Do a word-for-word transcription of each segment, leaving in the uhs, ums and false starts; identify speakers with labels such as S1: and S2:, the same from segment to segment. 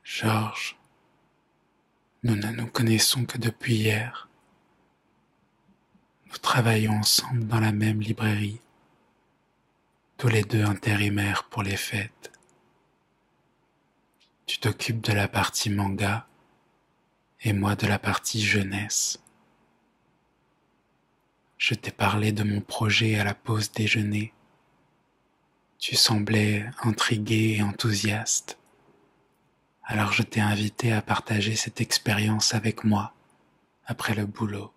S1: Georges, nous ne nous connaissons que depuis hier. Nous travaillons ensemble dans la même librairie, tous les deux intérimaires pour les fêtes. Tu t'occupes de la partie manga et moi de la partie jeunesse. Je t'ai parlé de mon projet à la pause déjeuner. Tu semblais intrigué et enthousiaste. Alors je t'ai invité à partager cette expérience avec moi après le boulot.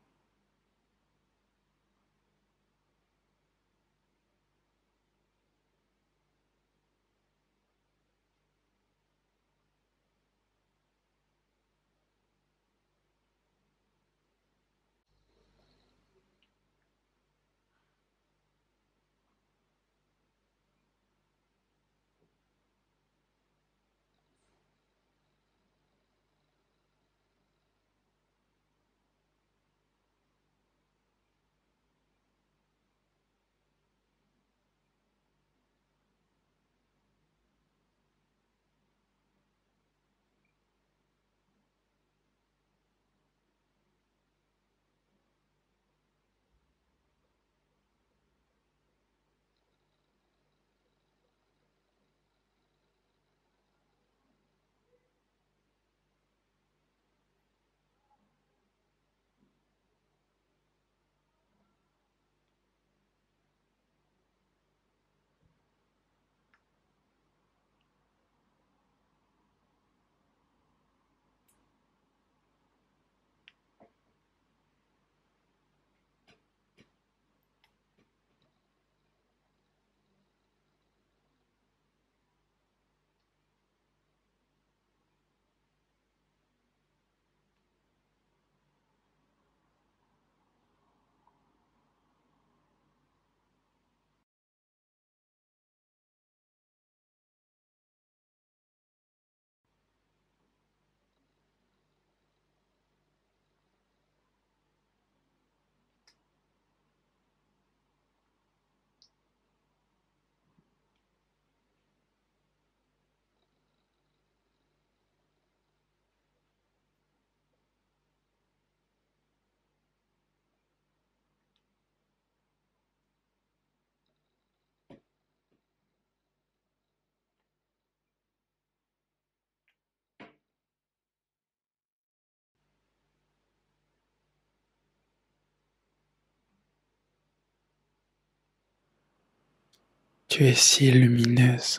S1: Tu es si lumineuse.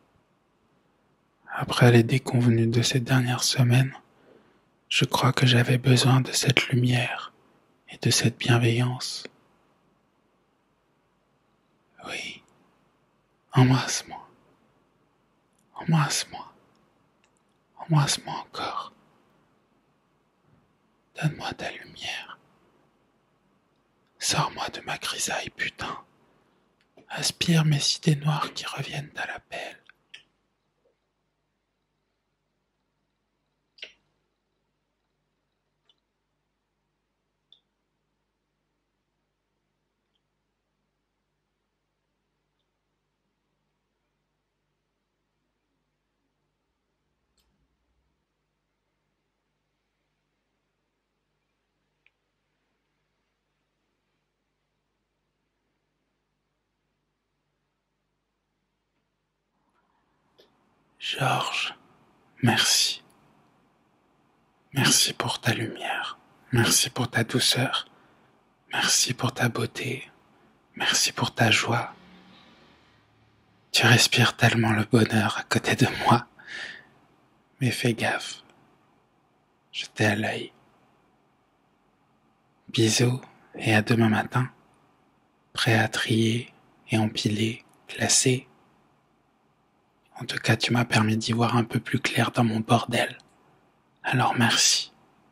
S1: Après les déconvenues de ces dernières semaines, je crois que j'avais besoin de cette lumière et de cette bienveillance. Oui, embrasse-moi, embrasse-moi, embrasse-moi encore. Donne-moi ta lumière. Sors-moi de ma grisaille, putain. Aspire mes idées noires qui reviennent à la pelle. Georges, merci. Merci pour ta lumière. Merci pour ta douceur. Merci pour ta beauté. Merci pour ta joie. Tu respires tellement le bonheur à côté de moi. Mais fais gaffe. Je t'ai à l'œil. Bisous et à demain matin. Prêt à trier et empiler, classer. En tout cas, tu m'as permis d'y voir un peu plus clair dans mon bordel. Alors merci.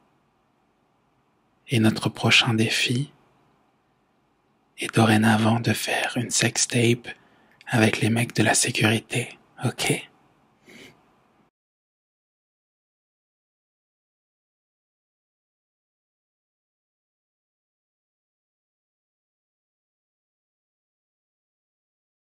S1: Et notre prochain défi est dorénavant de faire une sextape avec les mecs de la sécurité, ok ?